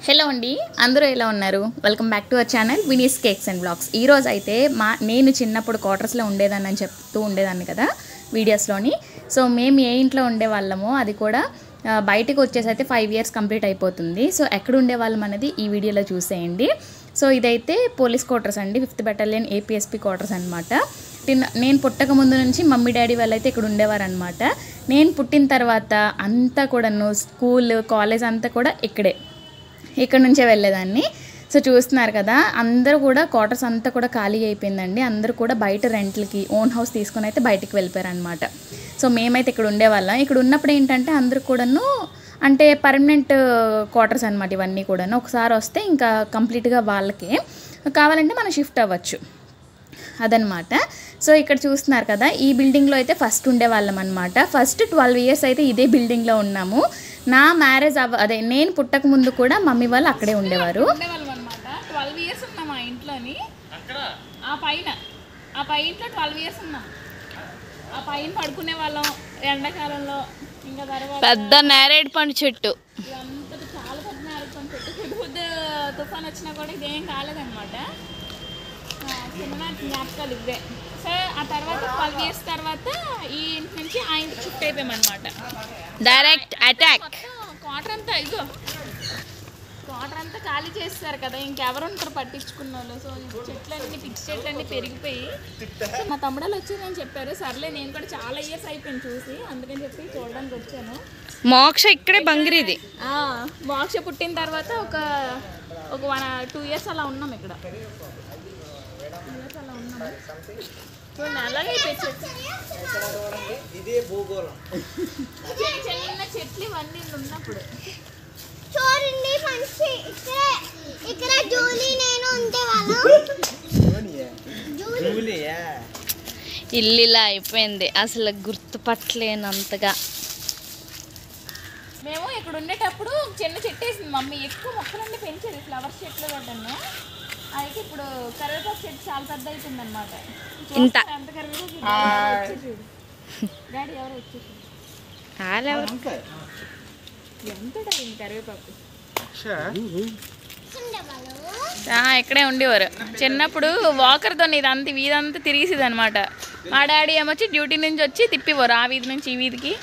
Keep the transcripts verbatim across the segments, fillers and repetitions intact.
Hello అండి, అందరూ ఎలా ఉన్నారు? Welcome back to our channel Vinee's cakes and blogs. ఈరోజు అయితే మా నేను చిన్నప్పుడు క్వార్టర్స్లో ఉండేదాన్ని అని చెప్తూ ఉండేదాన్ని కదా వీడియోస్లోని. సో మేము ఏ ఇంట్లో ఉండేవాళ్ళమో అది కూడా బయటకు వచ్చేసి అయితే ఫైవ్ ఇయర్స్ కంప్లీట్ అయిపోతుంది. సో ఎక్కడ ఉండేవాళ్ళం అనేది ఈ వీడియోలో చూసేయండి. సో ఇదైతే పోలీస్ క్వార్టర్స్ అండి, ఫిఫ్త్ బెటాలియన్ ఏపీఎస్పీ క్వార్టర్స్ అనమాట. నేను పుట్టక ముందు నుంచి మమ్మీ డాడీ వాళ్ళు అయితే ఇక్కడ ఉండేవారు అనమాట. నేను పుట్టిన తర్వాత అంతా కూడాను స్కూల్ కాలేజ్ అంతా కూడా ఇక్కడే ఇక్కడ నుంచే వెళ్ళేదాన్ని. సో చూస్తున్నారు కదా, అందరూ కూడా క్వార్టర్స్ అంతా కూడా ఖాళీ అయిపోయిందండి. అందరూ కూడా బయట రెంట్లకి ఓన్ హౌస్ తీసుకొని అయితే బయటికి వెళ్ళిపోయారు అనమాట. సో మేమైతే ఇక్కడ ఉండేవాళ్ళం. ఇక్కడ ఉన్నప్పుడు ఏంటంటే అందరూ కూడాను అంటే పర్మనెంట్ క్వార్టర్స్ అనమాట ఇవన్నీ కూడాను. ఒకసారి వస్తే ఇంకా కంప్లీట్గా వాళ్ళకే కావాలంటే మనం షిఫ్ట్ అవ్వచ్చు అదనమాట. సో ఇక్కడ చూస్తున్నారు కదా, ఈ బిల్డింగ్లో అయితే ఫస్ట్ ఉండేవాళ్ళం అనమాట. ఫస్ట్ ట్వెల్వ్ ఇయర్స్ అయితే ఇదే బిల్డింగ్లో ఉన్నాము. నా మ్యారేజ్ అవ అదే నేను పుట్టక ముందు కూడా మమ్మీ వాళ్ళు అక్కడే ఉండేవారు అనమాట. ట్వెల్వ్ ఇయర్స్ ఉన్నాం ఆ ఇంట్లోని. ఆ పైన ఆ పై ఇంట్లో ట్వెల్వ్ ఇయర్స్ ఉన్నాం. ఆ పైన పడుకునే వాళ్ళం ఎండాకాలంలో. ఇంకా తర్వాత పెద్ద నేరేడు పండు చెట్టు, ఇదంతా చాలా పెద్ద నేరేడు పండు చెట్టు. పెద్ద తుఫాన్ వచ్చినా కూడా ఇదేం కాలేదన్నమాట. చిన్న జ్ఞాపకాలు ఇవే. సో ఆ తర్వాత ట్వెల్వ్ ఇయర్స్ తర్వాత ఈ ఇంటి నుంచి ఆ ఇంటి షిఫ్ట్ అయిపోయామన్నమాట. Direct attack. క్వార్టర్ అంతా ఇగో క్వార్టర్ అంతా ఖాళీ చేస్తారు కదా, ఇంకెవరు ఉంటారు పట్టించుకున్న వాళ్ళు. సో చెట్లన్నీ పిచ్చి చెట్లన్నీ పెరిగిపోయి మా తమ్ముడాలు వచ్చారని చెప్పారు. సర్లే నేను కూడా చాలా ఇయర్స్ అయిపోయింది చూసి, అందుకని చెప్పి చూడడానికి వచ్చాను. మోక్ష ఇక్కడే బంగిరిది. మోక్ష పుట్టిన తర్వాత ఒక ఒక వన్ టూ ఇయర్స్ అలా ఉన్నాం ఇక్కడ. ఇయర్స్ అలా ఉన్నాము. చూడండి అలాగే చిన్న చెట్లు ఇవన్నీ ఉన్నప్పుడు చూడండి ఫ్రెండ్స్, ఇక్కడ ఇక్కడ జూలీ నేను ఉండేవాళ్ళం. ఇల్లు ఇలా అయిపోయింది, అసలు గుర్తుపట్టలేనంతగా. మేము ఇక్కడ ఉండేటప్పుడు చిన్న చెట్టు వేసింది మమ్మీ, ఎక్కువ మొక్కలన్నీ పెంచేది, ఫ్లవర్స్ చెట్లు కట్టను. అయితే ఇప్పుడు కరివేపాకు చెట్టు చాలా పెద్ద అవుతుంది అనమాట. ఇంత ఎంత కరివేపాకు డాడీ ఎవరో వచ్చేసి ఎంత కరివేపాకు ఇక్కడే ఉండేవారు. చిన్నప్పుడు వాకర్తో ఇదంతా వీధంతా తిరిగేసేది అనమాట. మా డాడీ ఏమొచ్చి డ్యూటీ నుంచి వచ్చి తిప్పివారు ఆ వీధి నుంచి ఈ వీధికి.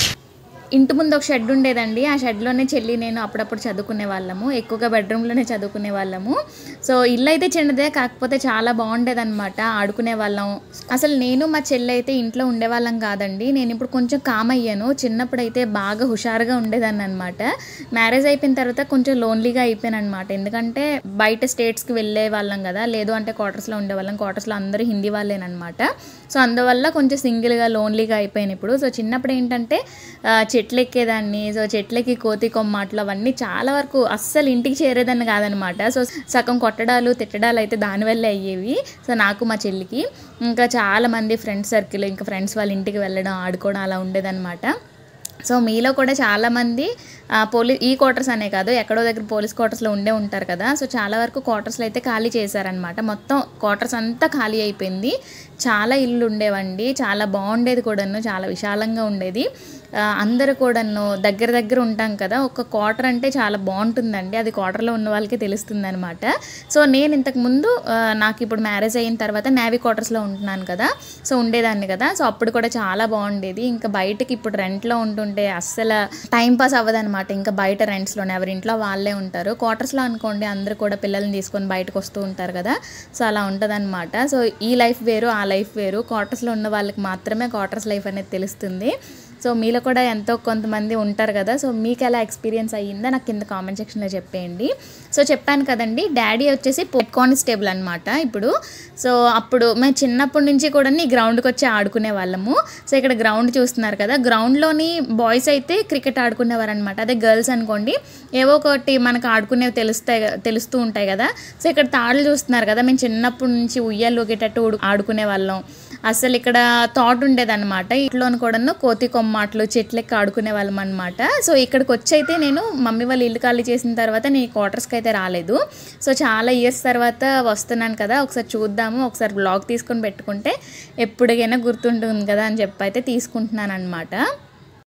ఇంటి ముందు ఒక షెడ్ ఉండేదండి. ఆ షెడ్లోనే చెల్లి నేను అప్పుడప్పుడు చదువుకునే వాళ్ళము. ఎక్కువగా బెడ్రూమ్లోనే చదువుకునే వాళ్ళము. సో ఇల్లు అయితే చిన్నదే, కాకపోతే చాలా బాగుండేదన్నమాట. ఆడుకునే వాళ్ళం. అసలు నేను మా చెల్లి అయితే ఇంట్లో ఉండేవాళ్ళం కాదండి. నేను ఇప్పుడు కొంచెం కామ్ అయ్యాను. చిన్నప్పుడు అయితే బాగా హుషారుగా ఉండేదాన్ని అనమాట. మ్యారేజ్ అయిపోయిన తర్వాత కొంచెం లోన్లీగా అయిపోయాను అనమాట. ఎందుకంటే బయట స్టేట్స్కి వెళ్ళే వాళ్ళం కదా, లేదు అంటే క్వార్టర్స్లో ఉండేవాళ్ళం. క్వార్టర్స్లో అందరూ హిందీ వాళ్ళేనమాట. సో అందువల్ల కొంచెం సింగిల్గా లోన్లీగా అయిపోయాను ఇప్పుడు. సో చిన్నప్పుడు ఏంటంటే చెట్లు ఎక్కేదాన్ని. సో చెట్లకి కోతి కొమ్మాట్లు అవన్నీ చాలా వరకు అస్సలు ఇంటికి చేరేదాన్ని కాదనమాట. సో సగం కొట్టడాలు తిట్టడాలు అయితే దానివల్లే అయ్యేవి. సో నాకు మా చెల్లికి ఇంకా చాలామంది ఫ్రెండ్స్ సర్కిల్, ఇంకా ఫ్రెండ్స్ వాళ్ళ ఇంటికి వెళ్ళడం ఆడుకోవడం అలా ఉండేదన్నమాట. సో మీలో కూడా చాలామంది పోలీ ఈ క్వార్టర్స్ అనే కాదు, ఎక్కడో దగ్గర పోలీస్ క్వార్టర్స్లో ఉండే ఉంటారు కదా. సో చాలా వరకు క్వార్టర్స్లో అయితే ఖాళీ చేశారనమాట. మొత్తం క్వార్టర్స్ అంతా ఖాళీ అయిపోయింది. చాలా ఇల్లు ఉండేవండి, చాలా బాగుండేది కూడాను, చాలా విశాలంగా ఉండేది. అందరూ కూడాను దగ్గర దగ్గర ఉంటాం కదా. ఒక క్వార్టర్ అంటే చాలా బాగుంటుందండి, అది క్వార్టర్లో ఉన్న వాళ్ళకి తెలుస్తుంది అనమాట. సో నేను ఇంతకుముందు నాకు ఇప్పుడు మ్యారేజ్ అయిన తర్వాత నేవీ క్వార్టర్స్లో ఉంటున్నాను కదా, సో ఉండేదాన్ని కదా. సో అప్పుడు కూడా చాలా బాగుండేది. ఇంకా బయటకి ఇప్పుడు రెంట్లో ఉంటుంటే అస్సలు టైంపాస్ అవ్వదనమాట. ఇంకా బయట రెంట్స్లోనే ఎవరింట్లో వాళ్ళే ఉంటారు. క్వార్టర్స్లో అనుకోండి అందరూ కూడా పిల్లల్ని తీసుకొని బయటకు వస్తూ ఉంటారు కదా. సో అలా ఉంటుంది అనమాట. సో ఈ లైఫ్ వేరు, ఆ లైఫ్ వేరు. క్వార్టర్స్లో ఉన్న వాళ్ళకి మాత్రమే క్వార్టర్స్ లైఫ్ అనేది తెలుస్తుంది. సో మీలో కూడా ఎంతో కొంతమంది ఉంటారు కదా. సో మీకు ఎలా ఎక్స్పీరియన్స్ అయ్యిందో నాకు కింద కామెంట్ సెక్షన్లో చెప్పేయండి. సో చెప్పాను కదండి, డాడీ వచ్చేసి హెడ్ కానిస్టేబుల్ అనమాట ఇప్పుడు. సో అప్పుడు మేము చిన్నప్పటి నుంచి కూడా ఈ గ్రౌండ్కి వచ్చి ఆడుకునే వాళ్ళము. సో ఇక్కడ గ్రౌండ్ చూస్తున్నారు కదా, గ్రౌండ్లోని బాయ్స్ అయితే క్రికెట్ ఆడుకునేవారు అనమాట. అదే గర్ల్స్ అనుకోండి ఏవో ఒకటి మనకు ఆడుకునేవి తెలుస్తాయి తెలుస్తూ ఉంటాయి కదా. సో ఇక్కడ తాళ్ళు చూస్తున్నారు కదా, మేము చిన్నప్పటి నుంచి ఉయ్యాలు ఊగేటట్టు ఆడుకునే వాళ్ళం. అసలు ఇక్కడ తోట ఉండేదన్నమాట. ఇంట్లోని కూడాను కోతి కొమ్మాట్లు చెట్లెక్కి ఆడుకునే వాళ్ళం అనమాట. సో ఇక్కడికి వచ్చి అయితే నేను మమ్మీ వాళ్ళు ఇల్లు ఖాళీ చేసిన తర్వాత నేను క్వార్టర్స్కి అయితే రాలేదు. సో చాలా ఇయర్స్ తర్వాత వస్తున్నాను కదా, ఒకసారి చూద్దాము, ఒకసారి బ్లాగ్ తీసుకొని పెట్టుకుంటే ఎప్పటికైనా గుర్తుంటుంది కదా అని చెప్పి అయితే తీసుకుంటున్నాను అనమాట.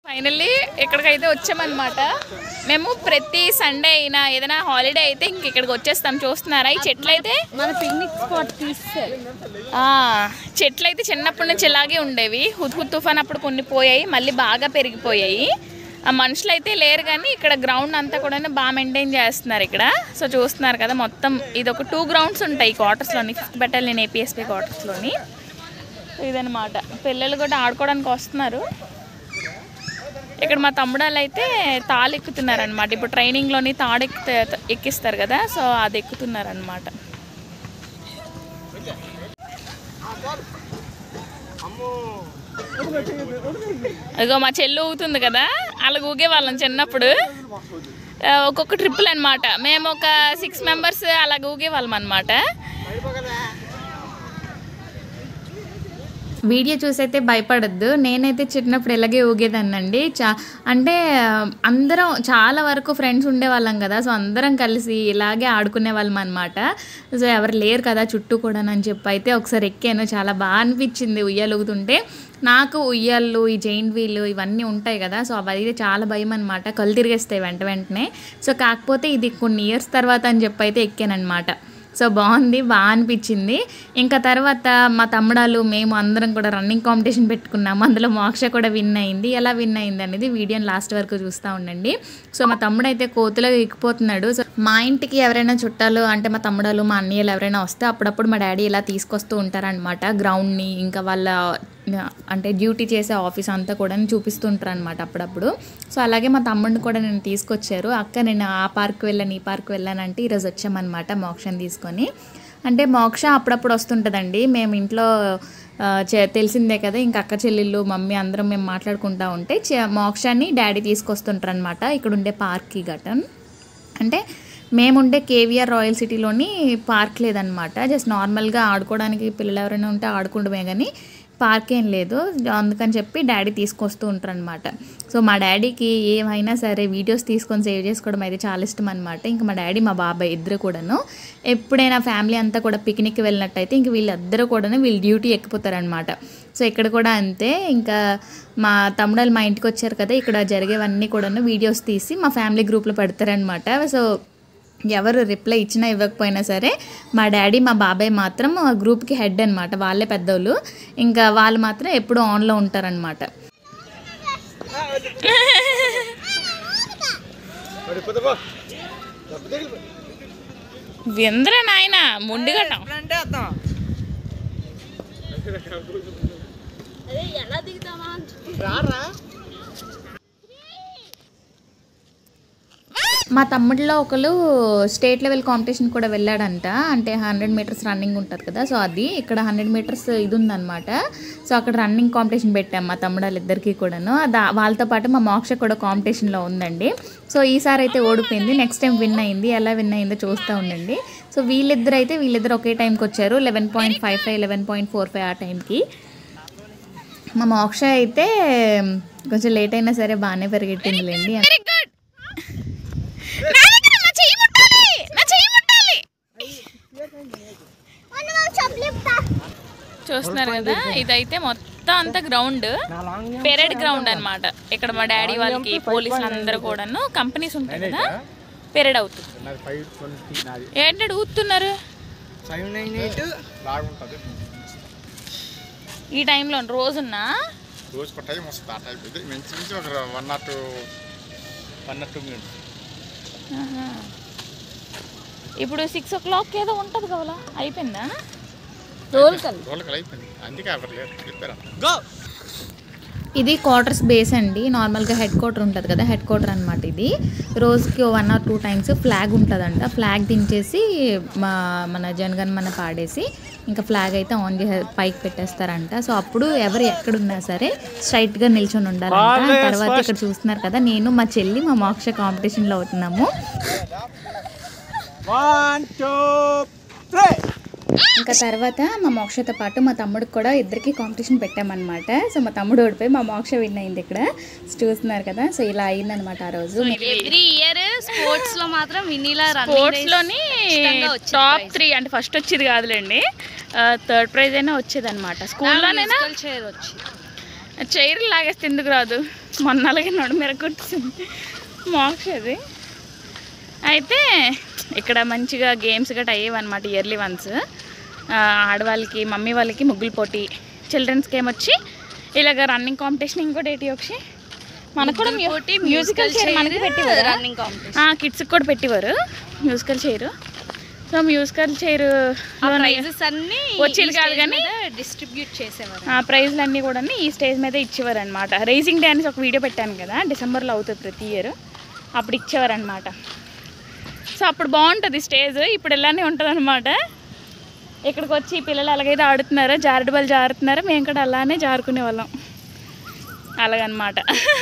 ఫైనల్లీ ఇక్కడికైతే వచ్చామన్నమాట. మేము ప్రతి సండే అయినా ఏదైనా హాలిడే అయితే ఇంక ఇక్కడికి వచ్చేస్తాం. చూస్తున్నారా ఈ చెట్లు అయితే మన పిక్నిక్ స్పాట్ తీస్తారు. చెట్లు అయితే చిన్నప్పటి నుంచి ఇలాగే ఉండేవి. హుద్హుద్ తుఫాన్ అప్పుడు కొన్ని పోయాయి, మళ్ళీ బాగా పెరిగిపోయాయి. ఆ మనుషులు అయితే లేరు కానీ ఇక్కడ గ్రౌండ్ అంతా కూడా బాగా మెయింటైన్ చేస్తున్నారు ఇక్కడ. సో చూస్తున్నారు కదా మొత్తం ఇది ఒక టూ గ్రౌండ్స్ ఉంటాయి క్వార్టర్స్లోని, ఫిఫ్త్ బెటాలియన్ ఏపీఎస్పీ క్వార్టర్స్లోని. ఇదనమాట పిల్లలు కూడా ఆడుకోవడానికి వస్తున్నారు. ఇక్కడ మా తమ్ముడాలు అయితే తాళ్ళు ఎక్కుతున్నారు అనమాట. ఇప్పుడు ట్రైనింగ్లోని తాడు ఎక్కి ఎక్కిస్తారు కదా, సో అది ఎక్కుతున్నారు అనమాట. అదిగో మా చెల్లి ఊగుతుంది కదా, అలా ఊగే వాళ్ళం చిన్నప్పుడు. ఒక్కొక్క ట్రిప్పులు అనమాట. మేము ఒక సిక్స్ మెంబర్స్ అలాగ ఊగే వాళ్ళం అనమాట. వీడియో చూసైతే భయపడద్దు. నేనైతే చిన్నప్పుడు ఇలాగే ఊగేదాన్నండి. చా అంటే అందరం చాలా వరకు ఫ్రెండ్స్ ఉండేవాళ్ళం కదా, సో అందరం కలిసి ఇలాగే ఆడుకునే వాళ్ళం అనమాట. సో ఎవరు లేరు కదా చుట్టూ కూడా అని చెప్పి అయితే ఒకసారి ఎక్కాను. చాలా బాగా అనిపించింది ఉయ్యాలు ఊగుతుంటే. నాకు ఉయ్యాళ్ళు, ఈ జైంట్ వీల్ ఇవన్నీ ఉంటాయి కదా, సో అవి అయితే చాలా భయం అనమాట. కళ్ళు తిరిగేస్తాయి వెంట వెంటనే. సో కాకపోతే ఇది కొన్ని ఇయర్స్ తర్వాత అని చెప్పి అయితే ఎక్కానమాట. సో బాగుంది, బాగా అనిపించింది. ఇంకా తర్వాత మా తమ్ముడాలు మేము అందరం కూడా రన్నింగ్ కాంపిటీషన్ పెట్టుకున్నాము. అందులో మోక్ష కూడా విన్ అయింది. ఎలా విన్ అయింది అనేది వీడియోని లాస్ట్ వరకు చూస్తూ ఉండండి. సో మా తమ్ముడు అయితే కోతులో ఎక్కిపోతున్నాడు. సో మా ఇంటికి ఎవరైనా చుట్టాలు అంటే మా తమ్ముడాలు, మా అన్నయ్యలు ఎవరైనా వస్తే అప్పుడప్పుడు మా డాడీ ఇలా తీసుకొస్తూ ఉంటారనమాట గ్రౌండ్ని. ఇంకా వాళ్ళ అంటే డ్యూటీ చేసే ఆఫీస్ అంతా కూడా చూపిస్తూ ఉంటారు అనమాట అప్పుడప్పుడు. సో అలాగే మా తమ్ముడిని కూడా నేను తీసుకొచ్చారు. అక్క నేను ఆ పార్క్ వెళ్ళాను, ఈ పార్క్ వెళ్ళాను అంటే ఈరోజు వచ్చామన్నమాట మోక్షని తీసుకొని. అంటే మోక్ష అప్పుడప్పుడు వస్తుంటుందండి. మేము ఇంట్లో తెలిసిందే కదా, ఇంకా అక్క చెల్లెళ్ళు మమ్మీ అందరం మేము మాట్లాడుకుంటూ ఉంటే మోక్షని డాడీ తీసుకొస్తుంటారు అనమాట ఇక్కడ ఉండే పార్క్కి గటన్. అంటే మేముండే కేవీఆర్ రాయల్ సిటీలోని పార్క్ లేదనమాట. జస్ట్ నార్మల్గా ఆడుకోవడానికి పిల్లలు ఎవరైనా ఉంటే ఆడుకుంటమే కానీ పార్క్ ఏం లేదు. అందుకని చెప్పి డాడీ తీసుకొస్తూ ఉంటారు అనమాట. సో మా డాడీకి ఏమైనా సరే వీడియోస్ తీసుకొని సేవ్ చేసుకోవడం అయితే చాలా ఇష్టం అనమాట. ఇంకా మా డాడీ మా బాబాయ్ ఇద్దరు కూడాను ఎప్పుడైనా ఫ్యామిలీ అంతా కూడా పిక్నిక్కి వెళ్ళినట్టయితే ఇంక వీళ్ళిద్దరూ కూడా వీళ్ళు డ్యూటీ ఎక్కిపోతారనమాట. సో ఇక్కడ కూడా అంతే. ఇంకా మా తమ్ముడాలు మా ఇంటికి వచ్చారు కదా, ఇక్కడ జరిగేవన్నీ కూడాను వీడియోస్ తీసి మా ఫ్యామిలీ గ్రూప్లో పెడతారనమాట. సో ఎవరు రిప్లై ఇచ్చినా ఇవ్వకపోయినా సరే మా డాడీ మా బాబాయ్ మాత్రం గ్రూప్కి హెడ్ అనమాట. వాళ్ళే పెద్దోళ్ళు. ఇంకా వాళ్ళు మాత్రం ఎప్పుడూ ఆన్లో ఉంటారనమాట. వింద్ర నాయన ముందుగట ఎలా దిగుతామా మా తమ్ముడిలో ఒకరు స్టేట్ లెవెల్ కాంపిటీషన్ కూడా వెళ్ళాడంట. అంటే హండ్రెడ్ మీటర్స్ రన్నింగ్ ఉంటుంది కదా, సో అది ఇక్కడ హండ్రెడ్ మీటర్స్ ఇది ఉందన్నమాట. సో అక్కడ రన్నింగ్ కాంపిటీషన్ పెట్టాం మా తమ్ముడాలు ఇద్దరికి కూడాను. దా వాళ్ళతో పాటు మా మోక్ష కూడా కాంపిటీషన్లో ఉందండి. సో ఈసారి అయితే ఓడిపోయింది, నెక్స్ట్ టైం విన్ అయింది. ఎలా విన్ అయిందో చూస్తూ ఉండండి. సో వీళ్ళిద్దరు అయితే వీళ్ళిద్దరు ఒకే టైంకి వచ్చారు, eleven point five five eleven point four five ఆ టైంకి. మా మోక్ష అయితే కొంచెం లేట్ అయినా సరే బాగానే పరిగెట్టిందిలేండి. చూస్తున్నారు కదా, ఇదైతే మొత్తం అంతా గ్రౌండ్, పెరేడ్ గ్రౌండ్ అనమాట. ఇక్కడ మా డాడీ వాళ్ళకి పోలీసులు అందరూ కూడాను కంపెనీస్ ఉంటాయి కదా, పెరేడ్ అవుతుంది. ఏంటంటే ఊతున్నారు ఈ టైంలో రోజున్నా ఇప్పుడు సిక్స్ ఓ క్లాక్ ఏదో ఉంటుంది కదా, అయిపోయిందా? ఇది క్వార్టర్స్ బేస్ అండి. నార్మల్గా హెడ్ క్వార్టర్ ఉంటుంది కదా, హెడ్ క్వార్టర్ అనమాట ఇది. రోజుకి one or two times flag ఉంటుందంట. ఫ్లాగ్ దించేసి మా మన జనగన్ మన పాడేసి ఇంకా ఫ్లాగ్ అయితే ఆన్ చేసే పైకి పెట్టేస్తారంట. సో అప్పుడు ఎవరు ఎక్కడున్నా సరే స్ట్రైట్గా నిల్చొని ఉండాలంట. తర్వాత ఇక్కడ చూస్తున్నారు కదా, నేను మా చెల్లి మా మోక్ష కాంపిటీషన్లో అవుతున్నాము. ఇంకా తర్వాత మా మోక్షతో పాటు మా తమ్ముడికి కూడా ఇద్దరికి కాంపిటీషన్ పెట్టామన్నమాట. సో మా తమ్ముడు ఓడిపోయి మా మోక్ష విన్ అయింది ఇక్కడ చూస్తున్నారు కదా. సో ఇలా అయిందనమాట ఆ రోజు. ఎవ్రీ ఇయర్ స్పోర్ట్స్ లో మాత్రం వినీలా స్పోర్ట్స్ లోని టాప్ త్రీ అంటే ఫస్ట్ వచ్చేది కాదులేండి, థర్డ్ ప్రైజ్ అయినా వచ్చేది అనమాట. స్కూల్లోనైనా చైర్ లాగేస్తే ఎందుకు రాదు, మొన్న అలాగే నడు మెర కూర్చుంది మోక్ష అది. అయితే ఇక్కడ మంచిగా గేమ్స్ గట్రా అయ్యేవన్నమాట ఇయర్లీ వన్స్. ఆడవాళ్ళకి మమ్మీ వాళ్ళకి ముగ్గులు పోటీ, చిల్డ్రన్స్ గేమ్ వచ్చి ఇలాగ రన్నింగ్ కాంపిటీషన్. ఇంకోటి ఏంటి ఒకటి మనకు కూడా మ్యూజికల్ చైర్ మనకి పెట్టేవారు, రన్నింగ్ కాంపిటీషన్ కిడ్స్కి కూడా పెట్టేవారు musical chair. So musical chair వచ్చేది కాదు కానీ డిస్ట్రిబ్యూట్ చేసేవారు. ఆ ప్రైజ్లు అన్నీ కూడా ఈ స్టేజ్ మీద ఇచ్చేవారు అనమాట. రైజింగ్ డే అనేసి ఒక వీడియో పెట్టాను కదా, డిసెంబర్లో అవుతుంది ప్రతి ఇయర్, అప్పుడు ఇచ్చేవారు అనమాట. సో అప్పుడు బాగుంటుంది స్టేజ్, ఇప్పుడు ఇలానే ఉంటుంది అనమాట. ఇక్కడికి వచ్చి పిల్లలు అలాగైతే ఆడుతున్నారో, జారుడు బళ్ళు జారుతున్నారో, మేము కూడా అలానే జారుకునే వాళ్ళం అలాగనమాట.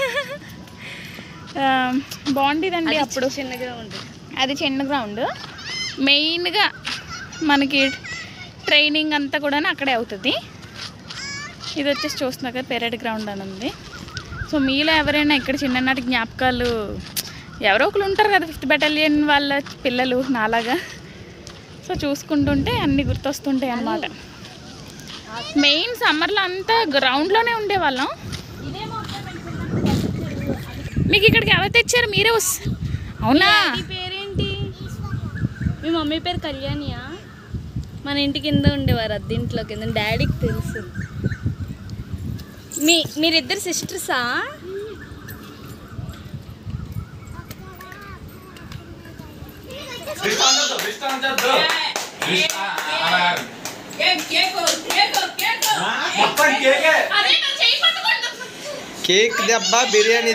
బాగుండేదండి అప్పుడు. చిన్న గ్రౌండ్, అది చిన్న గ్రౌండ్. మెయిన్గా మనకి ట్రైనింగ్ అంతా కూడా అక్కడే అవుతుంది. ఇది వచ్చేసి చూస్తున్నా కదా పెరేడ్ గ్రౌండ్ అని ఉంది. సో మీలో ఎవరైనా ఇక్కడ చిన్ననాటి జ్ఞాపకాలు, ఎవరో ఒకరు ఉంటారు కదా ఫిఫ్త్ బెటాలియన్ వాళ్ళ పిల్లలు నాలాగా, సో చూసుకుంటుంటే అన్నీ గుర్తొస్తుంటాయి అన్నమాట. మెయిన్ సమ్మర్లో అంతా గ్రౌండ్లోనే ఉండేవాళ్ళం. మీకు ఇక్కడికి ఎవరు తెచ్చారు? మీరే వస్తా. అవునా? పేరేంటి? మీ మమ్మీ పేరు కళ్యాణియా? మన ఇంటి కింద ఉండేవారు, అద్దీంట్లో కింద. డాడీకి తెలుసు. మీ మీరిద్దరు సిస్టర్సా? కేక్ దెబ్బ బిర్యానీ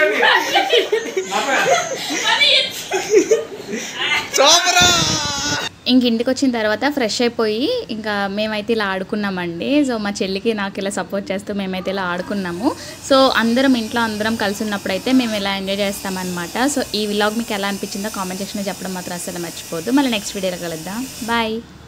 ఇంక ఇంటికి వచ్చిన తర్వాత ఫ్రెష్ అయిపోయి ఇంకా మేమైతే ఇలా ఆడుకున్నామండి. సో మా చెల్లికి నాకు ఇలా సపోర్ట్ చేస్తూ మేమైతే ఇలా ఆడుకున్నాము. సో అందరం ఇంట్లో అందరం కలిసి ఉన్నప్పుడు అయితే మేము ఇలా ఎంజాయ్ చేస్తామన్నమాట. సో ఈ వ్లాగ్ మీకు ఎలా అనిపించిందో కామెంట్ సెక్షన్లో చెప్పడం మాత్రం అసలు మర్చిపోద్దు. మళ్ళీ నెక్స్ట్ వీడియోలో కలుద్దాం. బాయ్.